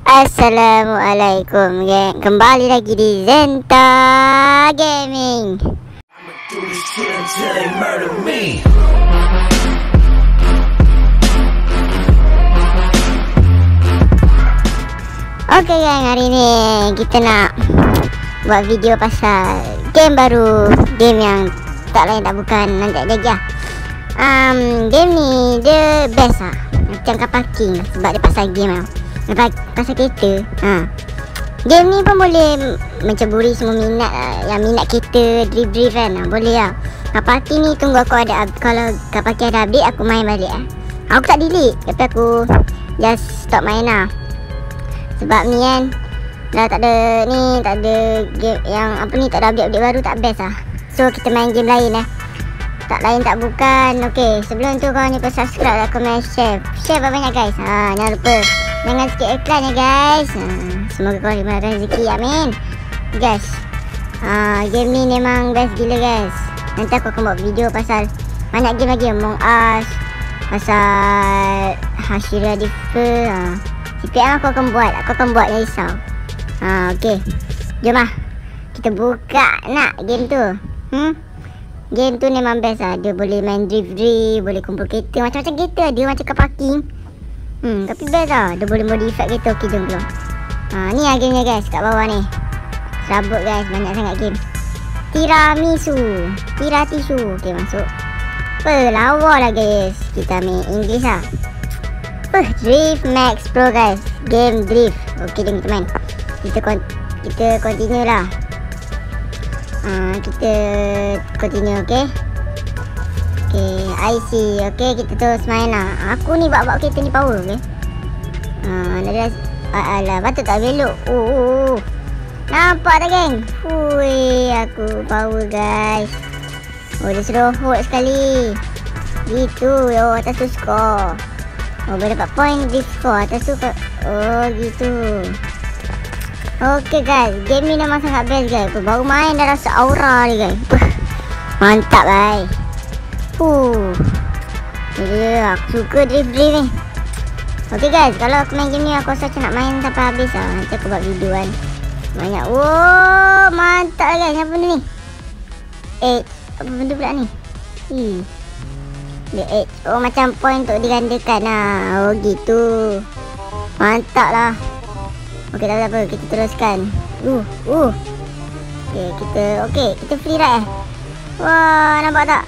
Assalamualaikum geng. Kembali lagi di Zenta Gaming. Oke geng, hari ini kita nak buat video pasal game baru. Game yang tak lain tak bukan, nanti lagi lah. Game ni dia best lah, macam car parking sebab dia pasal game lah, pasal kereta. Game ni pun boleh menceburi semua minat lah. Yang minat kereta, drift kan, boleh lah. Car parking ni tunggu aku ada, kalau car parking ada update aku main balik lah. Aku tak delete, tapi aku just stop main lah. Sebab ni kan dah tak ada ni, tak ada game yang apa ni, tak ada update baru, tak best lah. So kita main game lain lah. Tak lain tak bukan. Okay, sebelum tu korang lupa subscribe, like, comment, share. Share banyak guys. Jangan lupa jangan skip iklan ya guys. Semoga korang dimudahkan rezeki, amin. Guys, game ni memang best gila guys. Nanti aku akan buat video pasal banyak game lagi, Among Us, pasal Hashira Differ. CPM aku akan buat, jangan risau. Okay, jom lah kita buka nak game tu. Game tu memang best lah. Dia boleh main drift, boleh kumpul kereta, macam-macam kereta. Dia macam car parking. Tapi best lah. Dia boleh modify kereta. Okay, jom keluar. Ni lah gamenya guys, kat bawah ni. Serabut guys, banyak sangat game. Tiramisu, Tiratisu. Okay, masuk. Lawa lah guys. Kita ambil English lah. Drift Max Pro guys. Game drift. Okay, jom kita main. Kita continue lah. Kita continue, okay. Okay, IC. Okay, kita terus main lah. Aku ni bawa kereta ni power, okay. Alah, patut tak belok. Nampak tak geng? Hui, aku power guys. Dia suruh hold sekali. Gitu, atas tu score. Boleh dapat point drift score atas tu. Gitu. Okay guys, game ni memang sangat best guys. Baru main dah rasa aura ni guys. Mantap guys. Aku suka drift ni. Okay guys, kalau aku main game ni aku rasa macam nak main sampai habis lah. Nanti aku buat video kan. Banyak. Mantap guys. Apa benda ni? Apa benda pula ni? Dia macam point untuk digandakan lah. Gitu. Mantap lah. Okay, tak apa, kita teruskan. Okay, kita free ride. Wah, nampak tak?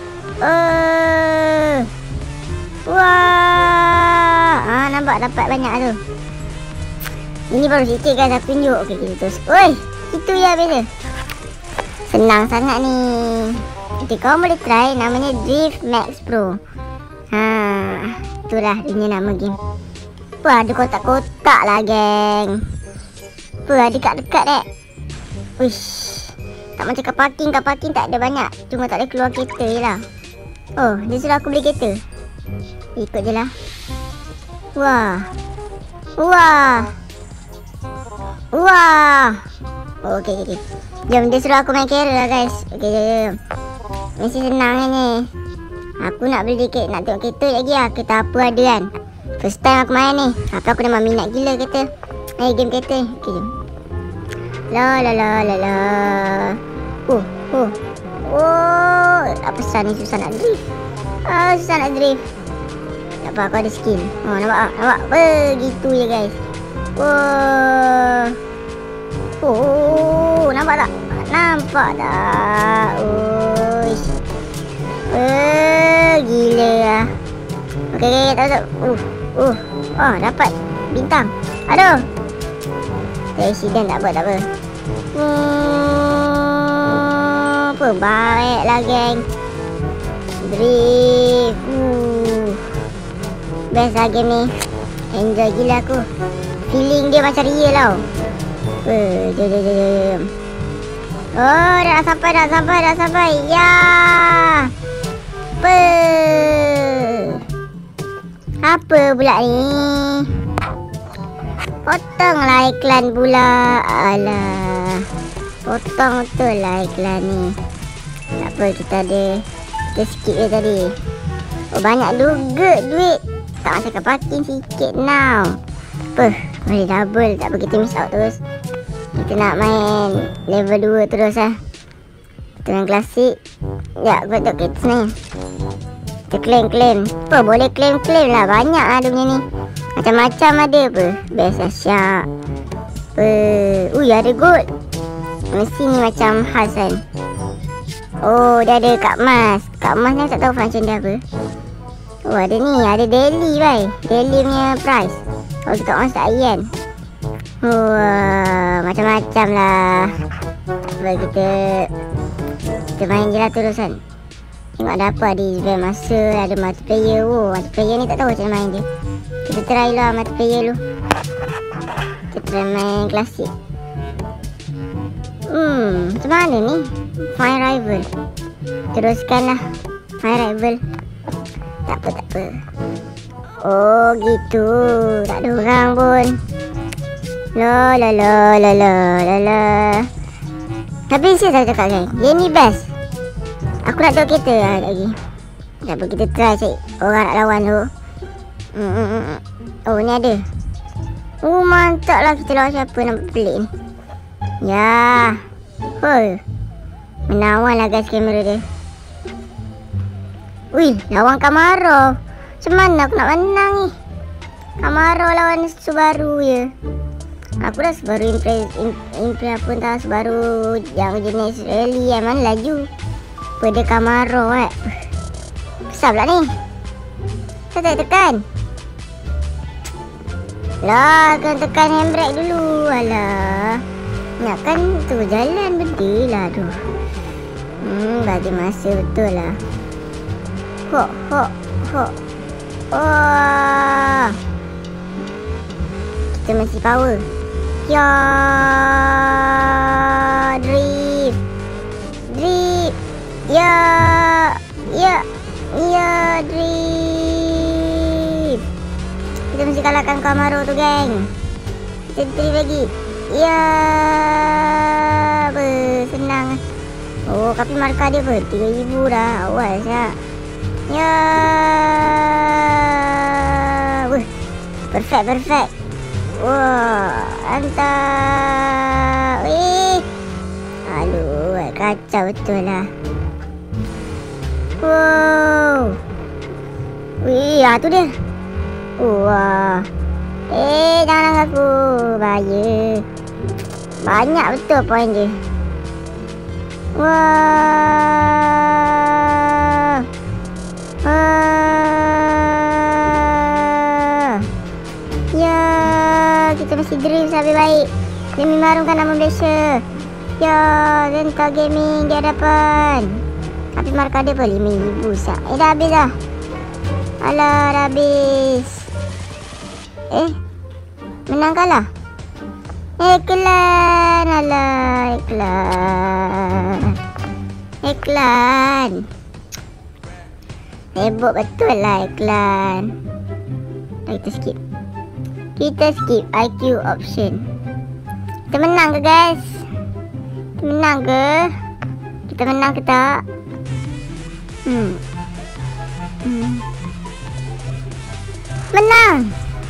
Wah, nampak dapat banyak tu. Ini baru sikit guys, aku tunjuk. Okay, kita terus. Itu ya beza. Senang sangat ni. Okay, kau boleh try, namanya Drift Max Pro. Itulah dia nama game. Ada kotak-kotak lah geng. Ada dekat-dekat Wish. Tak macam car parking tak ada banyak. Cuma tak ada keluar kereta je lah. Dia suruh aku beli kereta. Ikut je lah. Wah. Okay. Jom, dia suruh aku main carrot lah guys. Okay, jom. Mesti senang ni. Aku nak beli kereta, nak tengok kereta lagi lah. Kereta apa ada kan. First time aku main ni. Tapi aku memang minat gila kereta. Game kereta ni. Okay, jom. La. Apa susah ni, susah nak drift. Susah nak drift. Tak apa, aku ada skill. Nampak. Gitu je guys. Nampak tak? Gila lah. Okay, tak. Dapat bintang. Aduh. Accident, tak apa. Baiklah geng. Drift. Best lah game ni. Enjoy gila aku. Feeling dia macam real tau. Jom. Dah sampai. Ya. Apa pula ni? Potonglah iklan pula. Alah. Potong betul lah iklan ni. Tak apa, kita skip je tadi. Banyak juga duit. Tak macam parking sikit now. Boleh double, tak apa kita miss out terus. Kita nak main level 2 terus lah. Kita main klasik. Ya, aku tak kereta ni. Kita claim. Apa boleh claim lah. Banyak lah dia punya ni. Macam-macam ada apa. Best lah syak. Ui, ada gold. Mesti ni macam khas kan. Oh, dia ada Kak Mas. Kak Mas ni tak tahu function dia apa. Oh, ada ni. Ada daily bai. Daily punya price. Kalau Kak Mas tak iyan. Oh, macam-macam lah. Tak apa, kita main je lah terus kan. Tengok ada apa. Ada event masa. Ada multiplayer. Oh, multiplayer ni tak tahu macam mana main dia. Kita try lah multiplayer dulu. Kita try main klasik. Macam mana ni? Find rival. Teruskan lah. Find rival. Tak apa. Oh gitu. Tak ada orang pun. La. Tapi saya cakap kan, dia ni best. Aku nak tengok kereta lah lagi. Tak apa, kita try cari orang nak lawan tu. Oh, ni ada. Oh, mantap lah kita lawan siapa. Nampak pelik ni. Ya. Menawan lah guys kamera dia. Wih, lawan Camaro. Macam mana aku nak menang ni? Camaro lawan Subaru je. Aku dah Subaru Impreza pun tak. Subaru yang jenis rally yang mana laju. Pada Camaro besar pula ni. Saya tak tekan. Lah, kan tekan handbrake dulu. Alah. Nakkan tu jalan benda lah tu. Bagi masa betul lah. Hok. Oh. Kita masih power. Ya. Drift. Ya, drift. Kita mesti kalahkan Camaro tu, geng. Kita drift lagi. Ya. Senang. Oh, tapi markah dia apa? 3,000 dah. Awal siap. Ya. Perfect. Wah, antap. Aduh, kacau betul lah. Wow. Tu dia. Wah. Jangan aku. Bahaya. Banyak betul poin dia. Wah. Ya, kita mesti drift sampai baik demi mengharumkan nama Malaysia. Ya, Zenta Gaming di hadapan. Tapi markah dia apa? 5,000 sak. Dah habis dah. Alah, dah habis. Menang kalah? Iklan. Alah, iklan. Hebok betul lah iklan. Kita skip IQ option. Kita menang ke guys? Kita menang ke tak? Menang.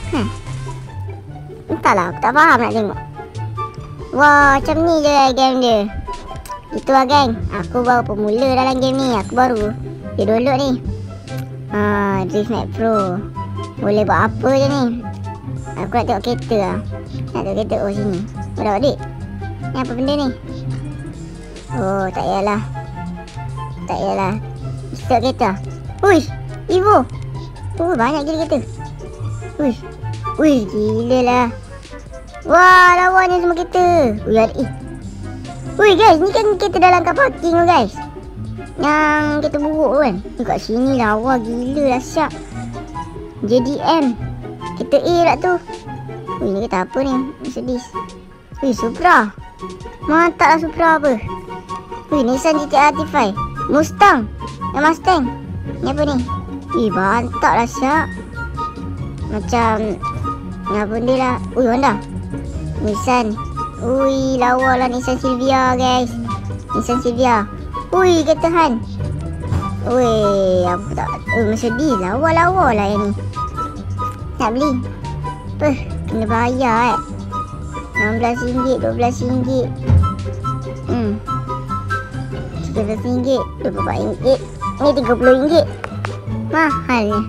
Entahlah, aku tak faham nak tengok. Wah, macam ni je game dia. Itulah geng. Aku baru pemula dalam game ni. Aku baru download ni. Drift Max Pro. Boleh buat apa je ni. Aku nak tengok kereta lah. Nak tengok kereta. Oh, sini. Berapa adik? Ni apa benda ni? Oh, tak payahlah. Mesti tengok kereta. Uish, Evo. Oh, banyak gila kereta. Uish, gila lah. Wah, lawan ni semua kereta. Guys, ni kan kereta dalam car parking tu guys. Yang kereta buruk tu kan. Kat sini lawa gila lah syak. JDM. Kereta A lah tu. Ni kereta apa ni? Mercedes. Supra. Mantap lah Supra apa. Nissan GT-R R5. Mustang. Ni apa ni? Mantap lah syak. Macam ni apa benda lah. Honda. Nissan. Lawa lah Nissan Silvia guys. Kereta Han. Apa tak. Mercedes lawa lah yang ni. Nak beli. Kena bayar RM16, RM12. RM13, RM24. Ni RM30. Mahalnya.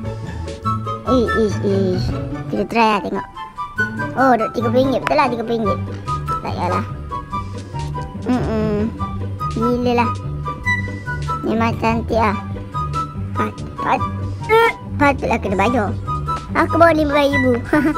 Kita try lah tengok. Oh, RM30. Betul lah RM30. Tak payahlah. Gila lah. Memang cantik lah. Patutlah kena bayar. Aku bawa RM5,000.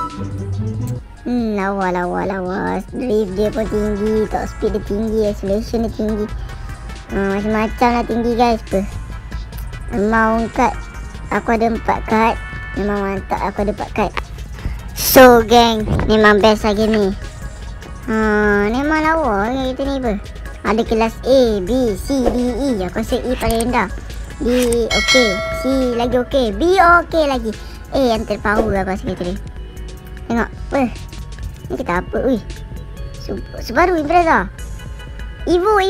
Lawa. Drift dia pun tinggi. Top speed dia tinggi. Acceleration dia tinggi. Macam-macam lah tinggi guys. Memang kat. Aku ada 4 kad. Memang mantap aku ada 4 kad. So gang, memang best lah game ni. Memang lawa kita ni apa. Ada kelas A, B, C, D, E. Aku rasa E paling rendah. D okey, C lagi okey, B okey lagi. Yang terpower aku rasa kita ni. Tengok. Ni kita apa? Subaru Impreza. Evo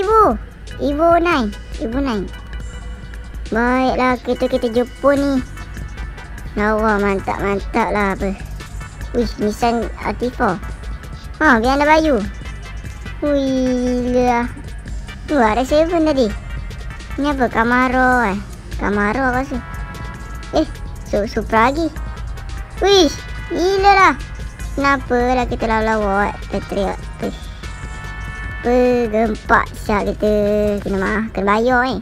9. Baiklah kereta Jepun ni. Lawa mantap lah apa. Nissan Altiva. Biar anda bayu. Gila. Tu ada 7 tadi. Ni apa? Camaro Camaro apa sih? Supra lagi. Gila lah. Kenapa lah kita lawa-lawa teriak. Gempak siap kita. Kena bayar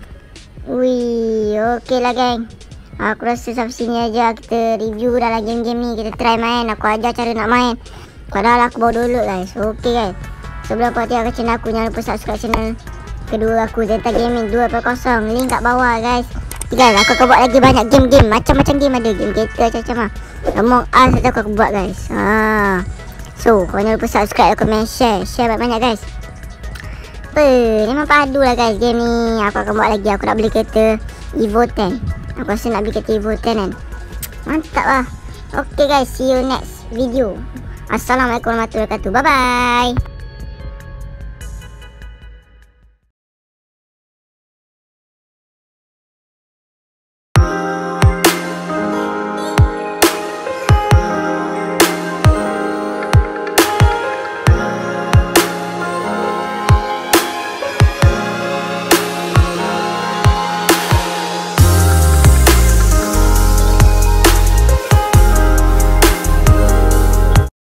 okey lah geng. Aku rasa sampai sini aja kita review dalam game-game ni. Kita try main. Aku ajar cara nak main. Padahal aku bawa download guys. Okey guys. Sebelum kau tinggalkan channel aku, jangan lupa subscribe channel kedua aku, Zenta Gaming 2.0. Link kat bawah guys. Tinggal aku akan buat lagi banyak game-game. Macam-macam game ada. Game kereta macam-macam lah. Among Us aku akan buat guys. So kau jangan lupa subscribe, comment, share banyak-banyak guys. Memang padu lah guys game ni. Aku akan buat lagi. Aku nak beli kereta Evo 10. Aku rasa nak beli kereta Evo 10 kan. Mantap lah. Okay guys, see you next video. Assalamualaikum warahmatullahi wabarakatuh. Bye bye.